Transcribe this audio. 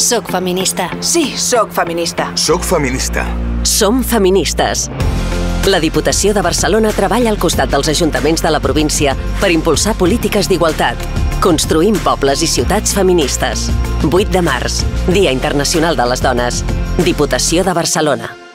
Soc feminista. Sí, soc feminista. Soc feminista. Som feministes. La Diputació de Barcelona treballa al costat dels ajuntaments de la província per impulsar polítiques d'igualtat. Construïm pobles i ciutats feministes. 8 de març, Dia Internacional de les Dones. Diputació de Barcelona.